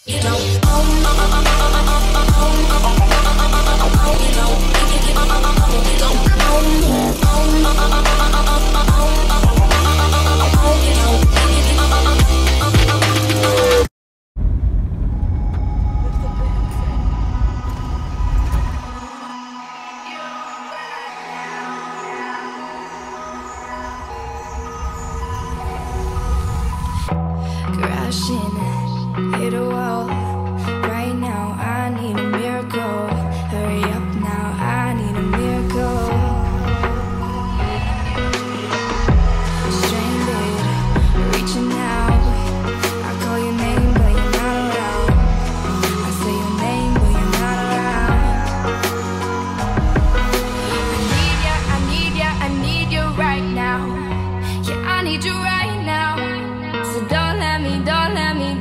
Crashing, hit a wall. Right now, I need a miracle. Hurry up now, I need a miracle. Stranded, reaching out. I call your name, but you're not around. I say your name, but you're not around. I need ya, I need ya, I need you right now. Yeah, I need you right now. So don't let me down.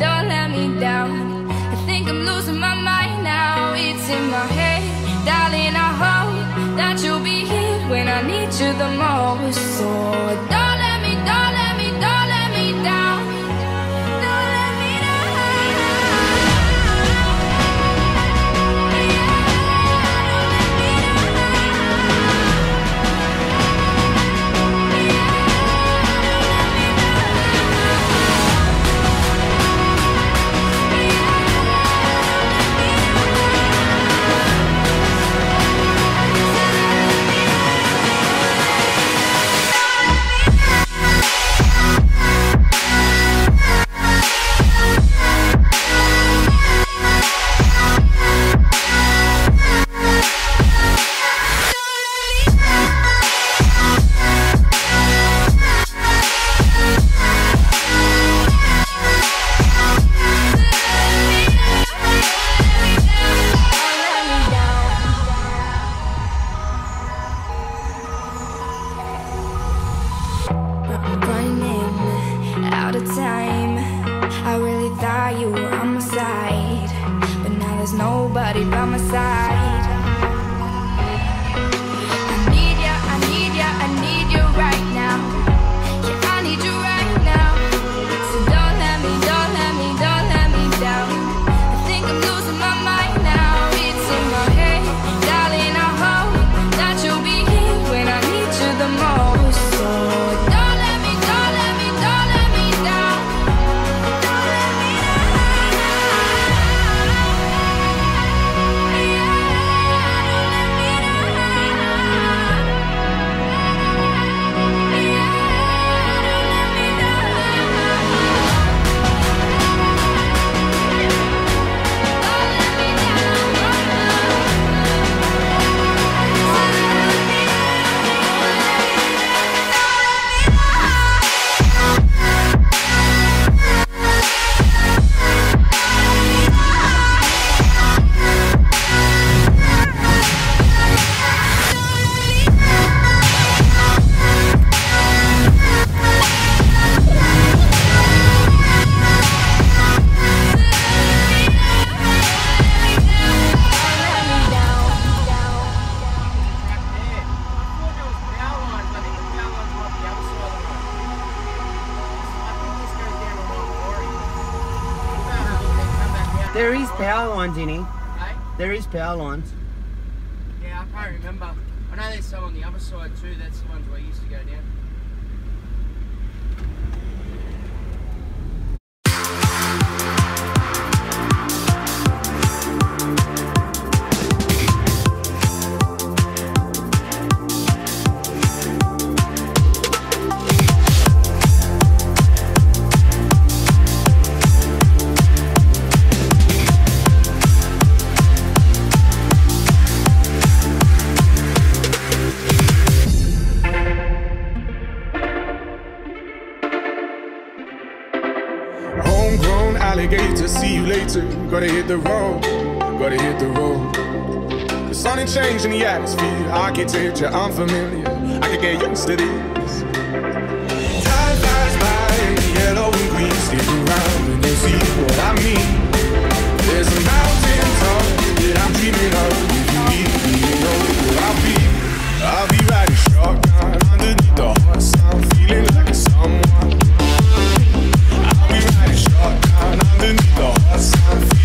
I think I'm losing my mind now. It's in my head, darling, I hope that you'll be here when I need you the most. So don't let me down. Don't let me down. Running out of time. I really thought you were on my side, but now there's nobody by my side. I need ya, I need ya, I need you right now. Yeah, I need you right now. So don't let me down. I think I'm losing my mind now. It's in my head, darling, I hope that you'll be here when I need you the most. So don't let me down. There is power lines in here. Hey? There is power lines. Yeah, I can't remember. I know there's some on the other side too. That's the ones where I used to go down. Alligator, see you later. Gotta hit the road, gotta hit the road. The sun ain't changing the atmosphere, architecture unfamiliar. I could get used to this. Time flies by in the yellow and green. Stick around and you'll see what I mean. There's a mountain top that I'm dreaming of. If you need me, you know where I'll be riding shotgun underneath the hot sun, feeling like someone. I'll be riding shotgun underneath the hot sun.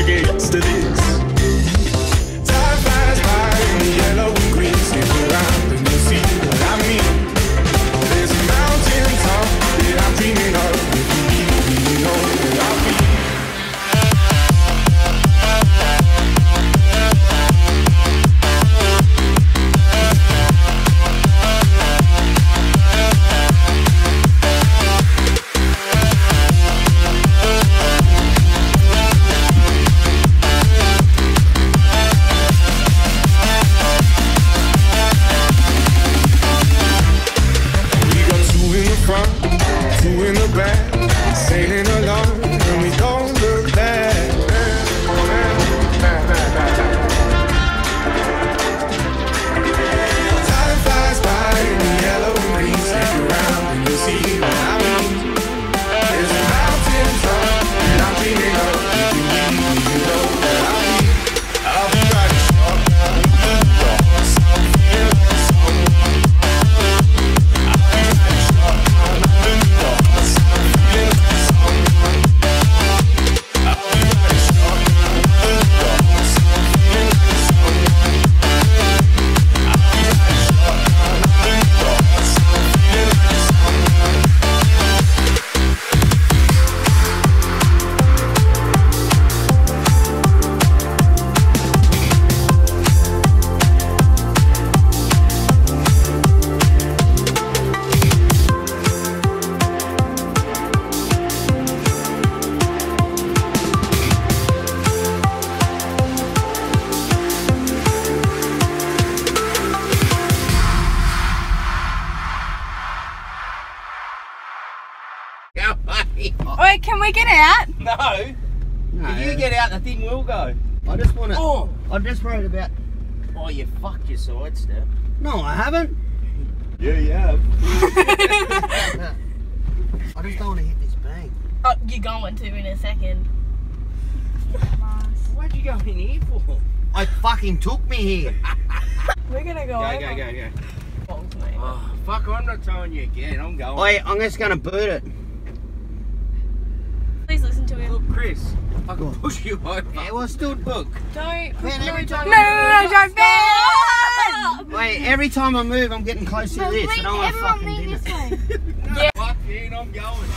could get used to this. Time flies by in the yellow and green. Stick around and you'll see what I mean. There's a mountain top that I'm dreaming of. If you leave me, you know where I'll be. Sailing along and we don't look back. Time flies by in the yellow and green. Stick around and you'll see what I mean. There's a mountain top that I'm dreaming of. If you leave me, you know where I'll be. I'll be riding shotgun with the horse. I'm feeling like someone. I'll be riding shotgun with the horse. I'm feeling like Wait, can we get out? No. If you get out, the thing will go. I just want to. Oh. I'm just worried about. Oh, you fucked your sidestep. No, I haven't. Yeah, you have. I just don't want to hit this bank. Oh, you're going to in a second. What'd you go in here for? I fucking took me here. We're gonna go over. Go. Balls, mate. Oh, fuck, I'm not towing you again. I'm going. Wait, I'm just going to boot it. Please listen to him. Look, Chris, I can push you over. Yeah, well, still look. Don't. Man, every time No, don't Stop! Wait, every time I move, I'm getting closer to this, and I want to fucking do it. Yeah. Fuck you, I'm going.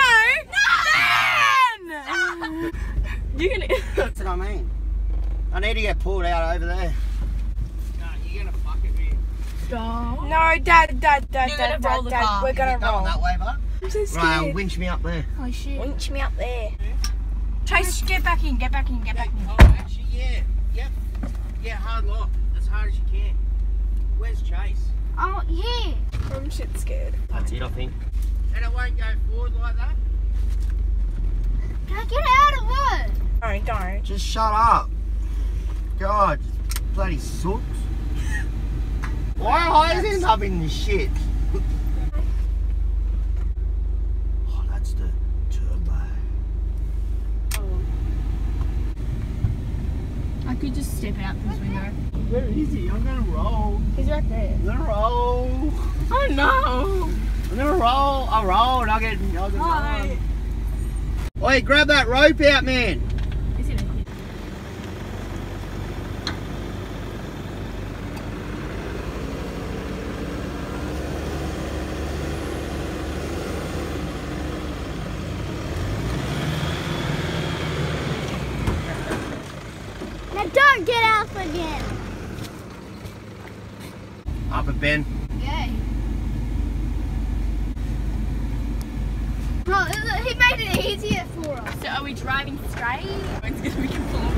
No! You're gonna. That's what I mean. I need to get pulled out over there. No, you're gonna fuck it, man. Stop. No, Dad, You're gonna roll the car. we're gonna Going roll. that way, bud. I'm so Right, scared. winch me up there. Oh shit. Winch me up there. Chase, get back in, get back in, get back in. Oh, actually, yeah. Yep. Yeah, hard lock. As hard as you can. Where's Chase? Oh, yeah. I'm shit scared. That's it, I think. And it won't go forward like that? Can I get out of it? Don't. Just shut up. God, bloody sooks. Why are I end up in this shit? Oh, that's the turbo. I could just step out this window. Where is he? I'm gonna roll. He's right there. I'm gonna roll. Oh no! I'm gonna roll. I'll roll and I'll get Oh, Wait, grab that rope out, man. is it a hit? Now don't get off again. Up a Ben. Yay. Well, he made it easier for us. So are we driving straight? It's gonna be conformed.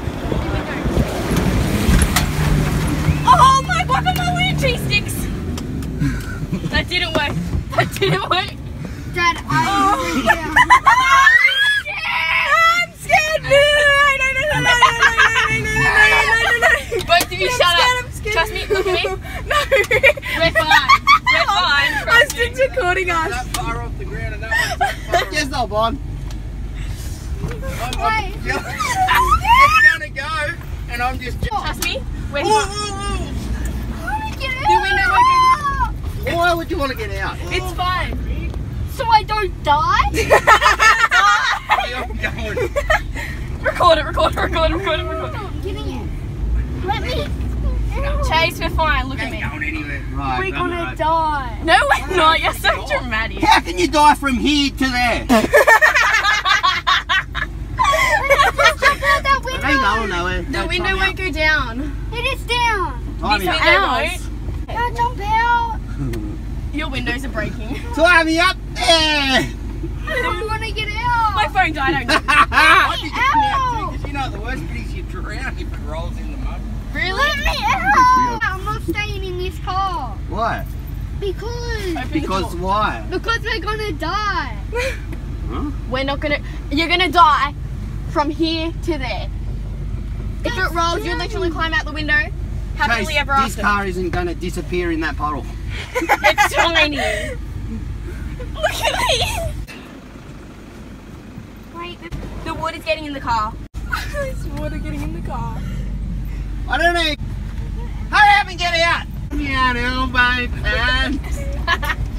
Oh my guacamole cheese sticks! That didn't work. That didn't work. Dad, I'm scared! No. Both of you shut up. I'm scared. Trust me, look at me. No. We're fine. We're fine. I'm Trust me. still recording us. That far off the ground and that one's that far off. Yes, no, Bon. Wait. It's gonna go, and I'm just... Trust me. We're Ooh, fine. ooh, ooh. The window won't Why would you want to get out? go. It's fine. So I don't die? I'm going. Record it. I'm getting it. Let me. Chase, we're fine. Look at me. Going anywhere. Right, We're gonna die. No, we're not. You're so dramatic. How can you die from here to there? Let's just jump out that It ain't window. going nowhere. The window won't go down. It is down. Time This me window up. won't. Now jump out. Your windows are breaking. Time me up there. I want to get out. My phone died. I know. I'd be getting out Ow. too, because you know the worst bit is you drown if it rolls in the mud. Really? Let me out. I'm not staying in this car. Why? Open the Because door. why? Because we're gonna die. We're not gonna. You're gonna die from here to there. If it rolls, you literally climb out the window. Happily Chase, ever this after. car isn't going to disappear in that puddle. It's tiny. Look at me. Wait. The wood is getting in the car. There's water getting in the car. I don't know. Hurry up and get out. Get me out, elbow, man.